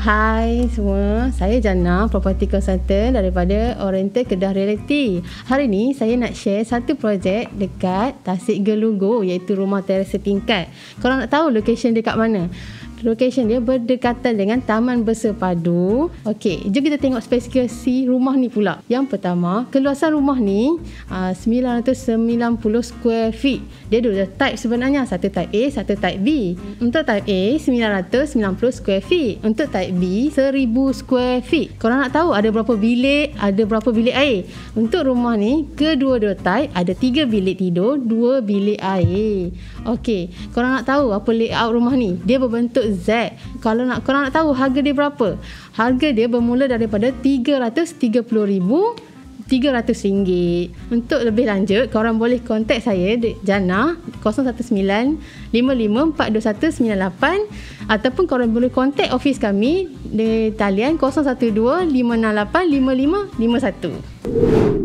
Hai semua, saya Jannah, property consultant daripada Oriental Kedah Realty. Hari ni saya nak share satu projek dekat Tasik Gelugor, iaitu rumah teres setingkat. Korang nak tahu location dia kat mana? Location dia berdekatan dengan Taman Bersepadu. Okey, jom kita tengok spesifikasi rumah ni pula. Yang pertama, keluasan rumah ni 990 square feet. Dia dua type sebenarnya, satu type A, satu type B. Untuk type A 990 square feet, untuk type B 1000 square feet. Korang nak tahu ada berapa bilik, ada berapa bilik air? Untuk rumah ni kedua-dua type ada 3 bilik tidur, 2 bilik air. Okey, korang nak tahu apa layout rumah ni? Dia berbentuk Z. Korang nak tahu harga dia berapa? Harga dia bermula daripada RM330,300. Untuk lebih lanjut, korang boleh kontak saya Jannah 019 55 421 98, ataupun korang boleh kontak office kami di talian 012 568 5551.